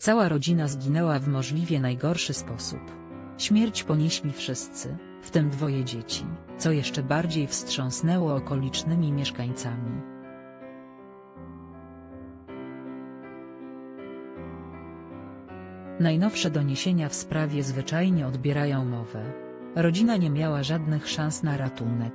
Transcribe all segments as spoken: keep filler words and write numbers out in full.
Cała rodzina zginęła w możliwie najgorszy sposób. Śmierć ponieśli wszyscy, w tym dwoje dzieci, co jeszcze bardziej wstrząsnęło okolicznymi mieszkańcami. Najnowsze doniesienia w sprawie zwyczajnie odbierają mowę. Rodzina nie miała żadnych szans na ratunek.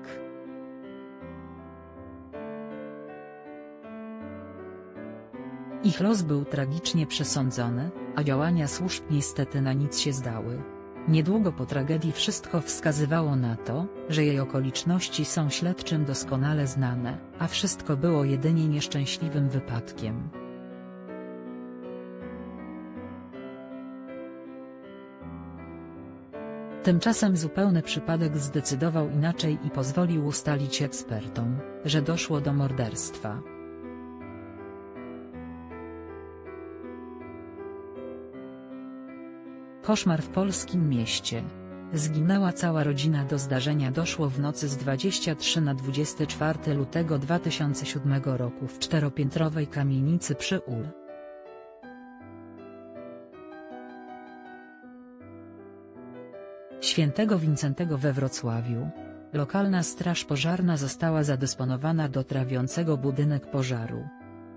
Ich los był tragicznie przesądzony, a działania służb niestety na nic się zdały. Niedługo po tragedii wszystko wskazywało na to, że jej okoliczności są śledczym doskonale znane, a wszystko było jedynie nieszczęśliwym wypadkiem. Tymczasem zupełny przypadek zdecydował inaczej i pozwolił ustalić ekspertom, że doszło do morderstwa. Koszmar w polskim mieście. Zginęła cała rodzina. Do zdarzenia doszło w nocy z dwudziestego trzeciego na dwudziestego czwartego lutego dwa tysiące siódmego roku w czteropiętrowej kamienicy przy ul. Świętego Wincentego we Wrocławiu. Lokalna straż pożarna została zadysponowana do trawiącego budynek pożaru.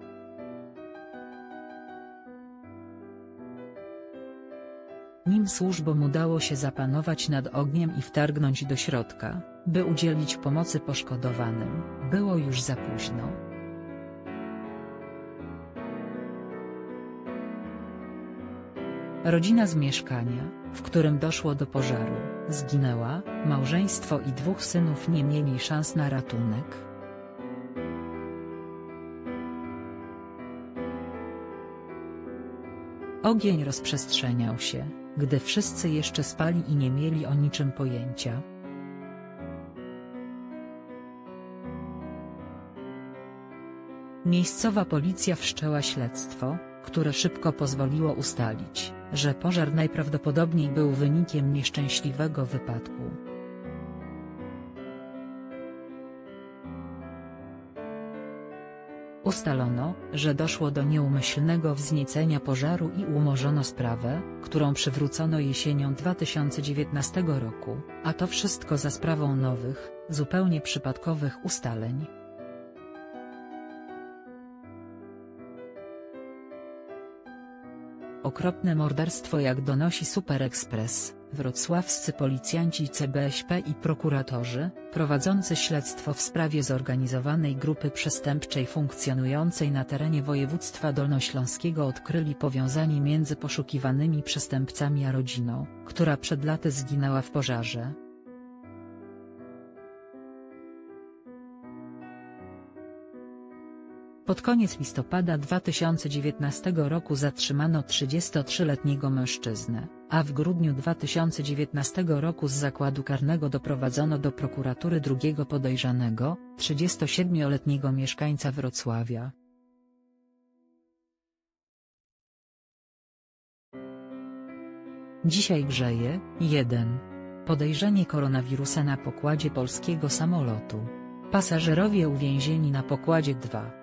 Nim służbom udało się zapanować nad ogniem i wtargnąć do środka, by udzielić pomocy poszkodowanym, było już za późno. Rodzina z mieszkania, w którym doszło do pożaru, zginęła, małżeństwo i dwóch synów nie mieli szans na ratunek. Ogień rozprzestrzeniał się, gdy wszyscy jeszcze spali i nie mieli o niczym pojęcia. Miejscowa policja wszczęła śledztwo, które szybko pozwoliło ustalić, że pożar najprawdopodobniej był wynikiem nieszczęśliwego wypadku. Ustalono, że doszło do nieumyślnego wzniecenia pożaru i umorzono sprawę, którą przywrócono jesienią dwa tysiące dziewiętnastego roku, a to wszystko za sprawą nowych, zupełnie przypadkowych ustaleń. Okropne morderstwo. Jak donosi Super Express, wrocławscy policjanci C B S P i prokuratorzy, prowadzący śledztwo w sprawie zorganizowanej grupy przestępczej funkcjonującej na terenie województwa dolnośląskiego odkryli powiązanie między poszukiwanymi przestępcami a rodziną, która przed laty zginęła w pożarze. Pod koniec listopada dwa tysiące dziewiętnastego roku zatrzymano trzydziestotrzyletniego mężczyznę, a w grudniu dwa tysiące dziewiętnastego roku z zakładu karnego doprowadzono do prokuratury drugiego podejrzanego, trzydziestosiedmioletniego mieszkańca Wrocławia. Dzisiaj grzeje. jeden. Podejrzenie koronawirusa na pokładzie polskiego samolotu. Pasażerowie uwięzieni na pokładzie. dwa.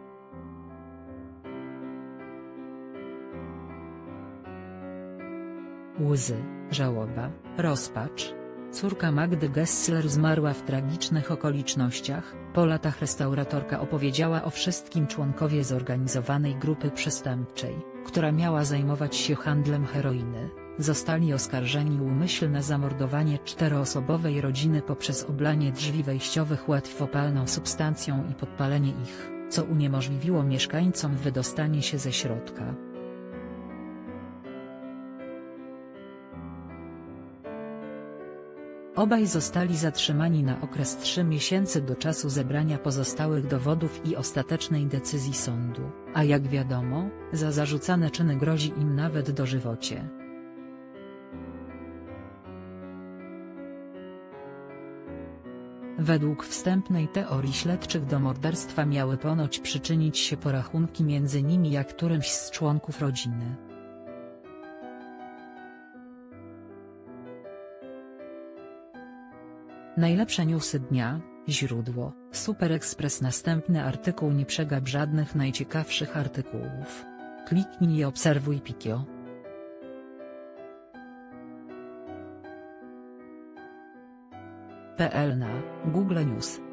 Łzy, żałoba, rozpacz. Córka Magdy Gessler zmarła w tragicznych okolicznościach. Po latach restauratorka opowiedziała o wszystkim. Członkowie zorganizowanej grupy przestępczej, która miała zajmować się handlem heroiny, zostali oskarżeni o umyślne zamordowanie czteroosobowej rodziny poprzez oblanie drzwi wejściowych łatwopalną substancją i podpalenie ich, co uniemożliwiło mieszkańcom wydostanie się ze środka. Obaj zostali zatrzymani na okres trzech miesięcy do czasu zebrania pozostałych dowodów i ostatecznej decyzji sądu, a jak wiadomo, za zarzucane czyny grozi im nawet dożywocie. Według wstępnej teorii śledczych do morderstwa miały ponoć przyczynić się porachunki między nimi a którymś z członków rodziny. Najlepsze newsy dnia, źródło, Super Express. Następny artykuł nie przegap żadnych najciekawszych artykułów. Kliknij i obserwuj Pikio. P L na Google News.